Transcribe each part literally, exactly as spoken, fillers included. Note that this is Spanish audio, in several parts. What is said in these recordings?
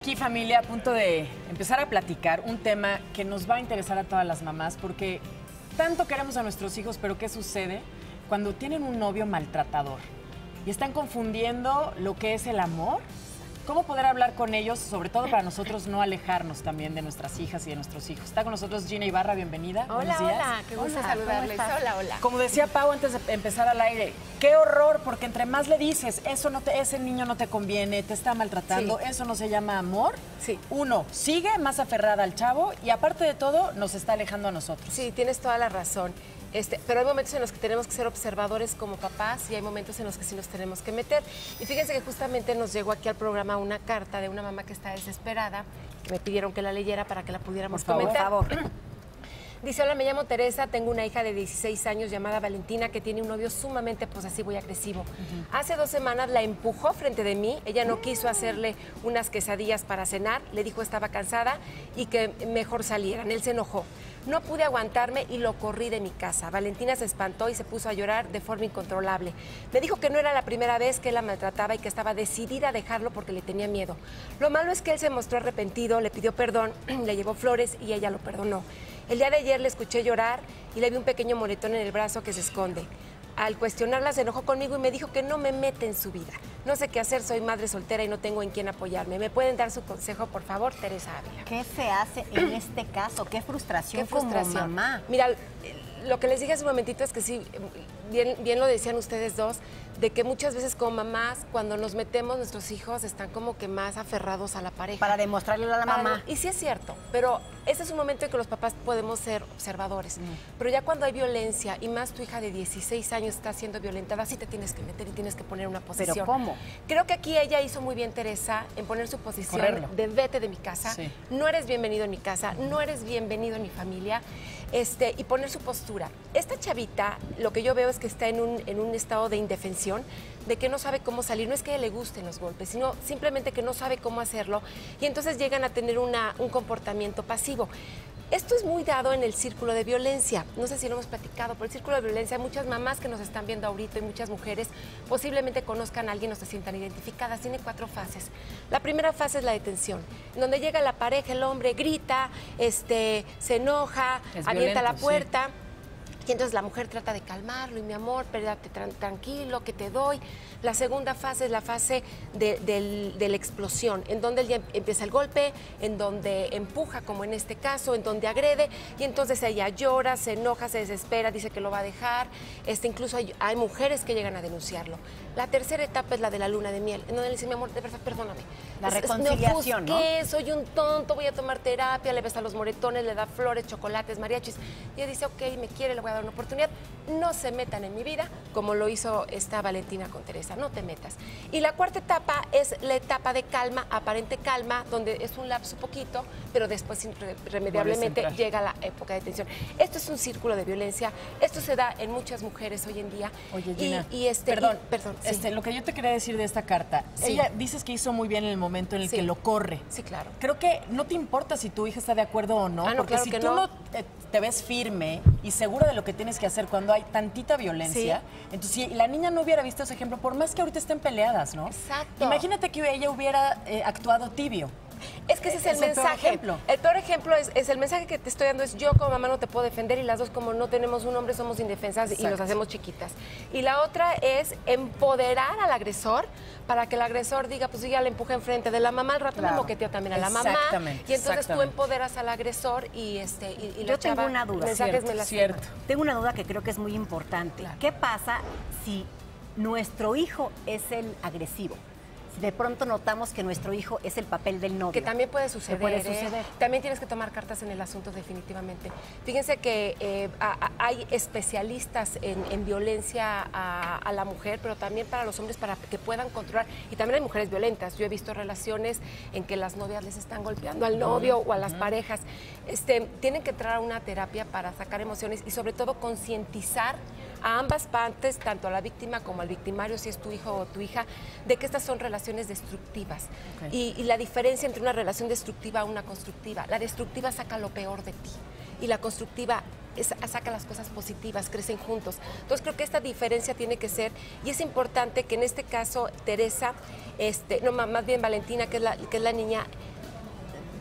Aquí, familia, a punto de empezar a platicar un tema que nos va a interesar a todas las mamás, porque tanto queremos a nuestros hijos, pero ¿qué sucede cuando tienen un novio maltratador y están confundiendo lo que es el amor? ¿Cómo poder hablar con ellos, sobre todo para nosotros no alejarnos también de nuestras hijas y de nuestros hijos? Está con nosotros Gina Ibarra, bienvenida. Hola, hola, qué gusto hola, saludarles. Hola, hola. Como decía Pau antes de empezar al aire, qué horror, porque entre más le dices, eso no te, ese niño no te conviene, te está maltratando, sí. Eso no se llama amor. Sí. Uno, sigue más aferrada al chavo y aparte de todo, nos está alejando a nosotros. Sí, tienes toda la razón. Este, pero hay momentos en los que tenemos que ser observadores como papás y hay momentos en los que sí nos tenemos que meter. Y fíjense que justamente nos llegó aquí al programa una carta de una mamá que está desesperada, que me pidieron que la leyera para que la pudiéramos por favor, comentar. Por favor. Dice, hola, me llamo Teresa, tengo una hija de dieciséis años llamada Valentina que tiene un novio sumamente posesivo y agresivo. Uh-huh. Hace dos semanas la empujó frente de mí, ella no quiso hacerle unas quesadillas para cenar, le dijo estaba cansada y que mejor salieran, él se enojó. No pude aguantarme y lo corrí de mi casa. Valentina se espantó y se puso a llorar de forma incontrolable. Me dijo que no era la primera vez que él la maltrataba y que estaba decidida a dejarlo porque le tenía miedo. Lo malo es que él se mostró arrepentido, le pidió perdón, le llevó flores y ella lo perdonó. El día de ayer le escuché llorar y le vi un pequeño moretón en el brazo que se esconde. Al cuestionarla se enojó conmigo y me dijo que no me mete en su vida. No sé qué hacer, soy madre soltera y no tengo en quién apoyarme. ¿Me pueden dar su consejo, por favor, Teresa Ávila? ¿Qué se hace en este caso? ¿Qué frustración, ¿Qué frustración? como mamá? Mira, lo que les dije hace un momentito es que sí, bien, bien lo decían ustedes dos, de que muchas veces como mamás, cuando nos metemos, nuestros hijos están como que más aferrados a la pareja. Para demostrarle a la Para, mamá. Y sí es cierto, pero ese es un momento en que los papás podemos ser observadores. Mm. Pero ya cuando hay violencia, y más tu hija de dieciséis años está siendo violentada, sí te tienes que meter y tienes que poner una posición. ¿Pero cómo? Creo que aquí ella hizo muy bien, Teresa, en poner su posición Correrlo. de vete de mi casa, sí. No eres bienvenido en mi casa, no eres bienvenido en mi familia, este, y poner su postura. Esta chavita, lo que yo veo es que está en un, en un estado de indefensión, de que no sabe cómo salir, no es que a ella le gusten los golpes, sino simplemente que no sabe cómo hacerlo y entonces llegan a tener una, un comportamiento pasivo. Esto es muy dado en el círculo de violencia, no sé si lo hemos platicado, pero el círculo de violencia, muchas mamás que nos están viendo ahorita y muchas mujeres posiblemente conozcan a alguien o se sientan identificadas, tiene cuatro fases. La primera fase es la detención, en donde llega la pareja, el hombre grita, este, se enoja, es avienta violento, la puerta. Sí. Y entonces la mujer trata de calmarlo y mi amor, pérate tranquilo, que te doy. La segunda fase es la fase de, de, de la explosión, en donde él ya empieza el golpe, en donde empuja, como en este caso, en donde agrede, y entonces ella llora, se enoja, se desespera, dice que lo va a dejar. Este, incluso hay, hay mujeres que llegan a denunciarlo. La tercera etapa es la de la luna de miel, en donde le dice, mi amor, de verdad, perdóname. La es, reconciliación, me ofusqué, ¿no? Soy un tonto, voy a tomar terapia, le besa los moretones, le da flores, chocolates, mariachis. Y ella dice, ok, me quiere, le voy a dar una oportunidad. No se metan en mi vida, como lo hizo esta Valentina con Teresa, no te metas. Y la cuarta etapa es la etapa de calma, aparente calma, donde es un lapso poquito, pero después irremediablemente llega la época de tensión. Esto es un círculo de violencia, esto se da en muchas mujeres hoy en día. Oye, Gina, y, y este, perdón, y, perdón sí. este, lo que yo te quería decir de esta carta, sí. Ella dices que hizo muy bien en el momento en el sí. que lo corre. Sí, claro. Creo que no te importa si tu hija está de acuerdo o no, ah, no porque claro si que tú no, no te, te ves firme y segura de lo que tienes que hacer cuando hay tantita violencia, sí. entonces si la niña no hubiera visto ese ejemplo, por más que ahorita estén peleadas, ¿no? Exacto. Imagínate que ella hubiera eh, actuado tibio. Es que ese es el es mensaje. El peor, el peor ejemplo es, es el mensaje que te estoy dando es yo como mamá no te puedo defender y las dos como no tenemos un hombre somos indefensas. Exacto. Y nos hacemos chiquitas. Y la otra es empoderar al agresor para que el agresor diga, pues ya le empuja enfrente de la mamá, al rato claro. le moquetea también a la mamá. Y entonces tú empoderas al agresor y este y, y la Yo chava, tengo una duda. Mensajes cierto, me las cierto. Tengo una duda que creo que es muy importante. Claro. ¿Qué pasa si nuestro hijo es el agresivo? De pronto notamos que nuestro hijo es el papel del novio. Que también puede suceder. puede suceder. ¿eh? También tienes que tomar cartas en el asunto definitivamente. Fíjense que eh, a, a, hay especialistas en, en violencia a, a la mujer, pero también para los hombres para que puedan controlar. Y también hay mujeres violentas. Yo he visto relaciones en que las novias les están golpeando al novio uh-huh. o a las uh-huh. parejas. Este, tienen que entrar a una terapia para sacar emociones y sobre todo concientizar a ambas partes, tanto a la víctima como al victimario, si es tu hijo o tu hija, de que estas son relaciones destructivas. Okay. Y, y la diferencia entre una relación destructiva a una constructiva. La destructiva saca lo peor de ti y la constructiva es, saca las cosas positivas, crecen juntos. Entonces creo que esta diferencia tiene que ser, y es importante que en este caso Teresa, este, no más bien Valentina, que es la, que es la niña,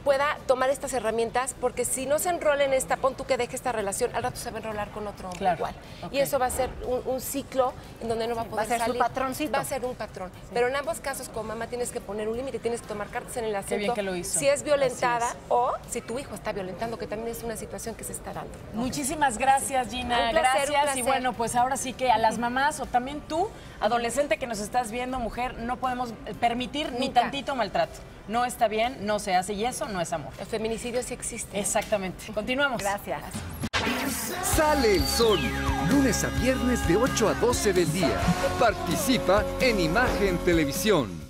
pueda tomar estas herramientas, porque si no se enrola en esta, pon tú que deje esta relación, al rato se va a enrolar con otro hombre claro. igual. Okay. Y eso va a ser un, un ciclo en donde no va a poder salir. Va a ser salir. Su patroncito. Va a ser un patrón. Sí. Pero en ambos casos, como mamá, tienes que poner un límite, tienes que tomar cartas en el asunto. Qué bien que lo hizo. Si es violentada es. o si tu hijo está violentando, que también es una situación que se está dando. Muchísimas gracias, Gina. Un placer, gracias. un placer. Y bueno, pues ahora sí que a las mamás o también tú, adolescente que nos estás viendo, mujer, no podemos permitir Nunca. ni tantito maltrato. No está bien, no se hace y eso no es amor. El feminicidio sí existe. Exactamente. Continuamos. Gracias. Sale el sol, lunes a viernes de ocho a doce del día. Participa en Imagen Televisión.